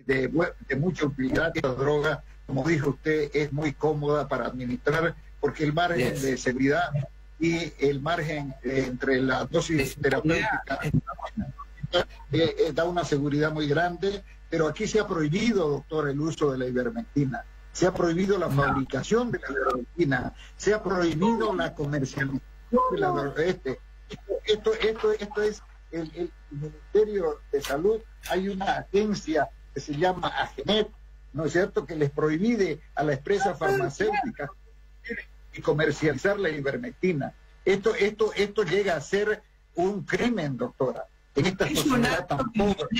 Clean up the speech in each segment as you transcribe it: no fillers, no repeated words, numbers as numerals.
de mucha utilidad. Esta droga, como dijo usted, es muy cómoda para administrar porque el margen de seguridad y el margen entre la dosis terapéutica da una seguridad muy grande, pero aquí se ha prohibido, doctor, el uso de la ivermectina, se ha prohibido la fabricación de la ivermectina, se ha prohibido la comercialización de la esto es el Ministerio de Salud. Hay una agencia que se llama AGENET, ¿no es cierto?, que les prohíbe a la empresa farmacéutica y comercializar la ivermectina. Esto llega a ser un crimen, doctora, en esta sociedad tan pobre.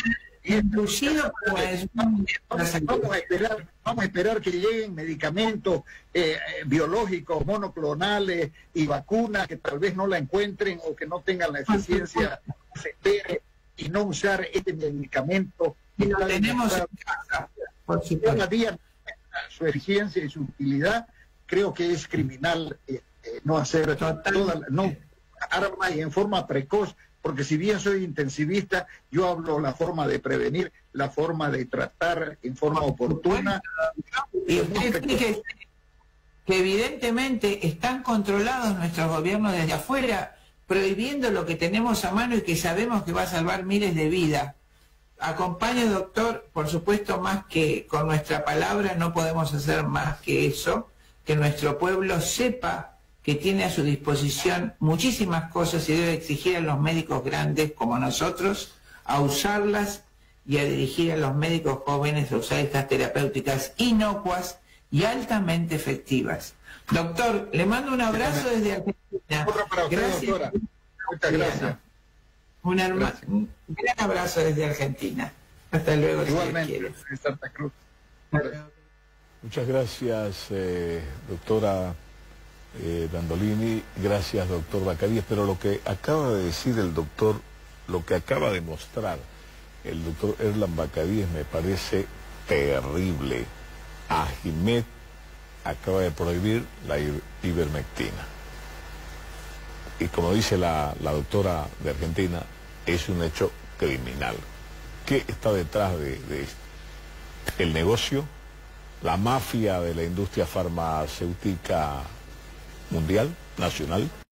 Vamos a esperar que lleguen medicamentos biológicos, monoclonales y vacunas que tal vez no la encuentren o que no tengan la eficiencia que se espere, y no usar este medicamento. Y lo tenemos en casa, por supuesto. Cada día su eficiencia y su utilidad. Creo que es criminal no hacer arma y en forma precoz, porque si bien soy intensivista, yo hablo la forma de prevenir, la forma de tratar en forma oportuna. Y que evidentemente están controlados nuestros gobiernos desde afuera, prohibiendo lo que tenemos a mano y que sabemos que va a salvar miles de vidas. Acompaño, doctor, por supuesto, más que con nuestra palabra no podemos hacer más que eso, que nuestro pueblo sepa que tiene a su disposición muchísimas cosas y debe exigir a los médicos grandes como nosotros a usarlas y a dirigir a los médicos jóvenes a usar estas terapéuticas inocuas y altamente efectivas. Doctor, le mando un abrazo desde Argentina. Otro para usted, gracias, doctora. Muchas gracias. Un gran abrazo desde Argentina. Hasta luego. Igualmente, si Santa Cruz. Muchas gracias, doctora Dandolini. Gracias, doctor Bacadíes. Pero lo que acaba de decir el doctor, lo que acaba de mostrar el doctor Erlan Bacadíes me parece terrible. AGIMET acaba de prohibir la ivermectina. Y como dice la doctora de Argentina, es un hecho criminal. ¿Qué está detrás de esto? El negocio, la mafia de la industria farmacéutica mundial, nacional.